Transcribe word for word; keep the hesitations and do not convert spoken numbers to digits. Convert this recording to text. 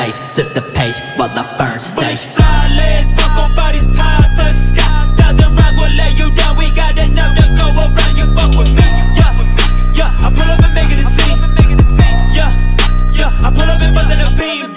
stage, flip the page while I burn stage. Bullets fly, legs buckle, bodies pile to the sky. Thousand rounds will lay you down, we got enough to go around. You fuck with me, yeah, yeah. I pull up and make it a scene, yeah, yeah. I pull up and bust in a beam.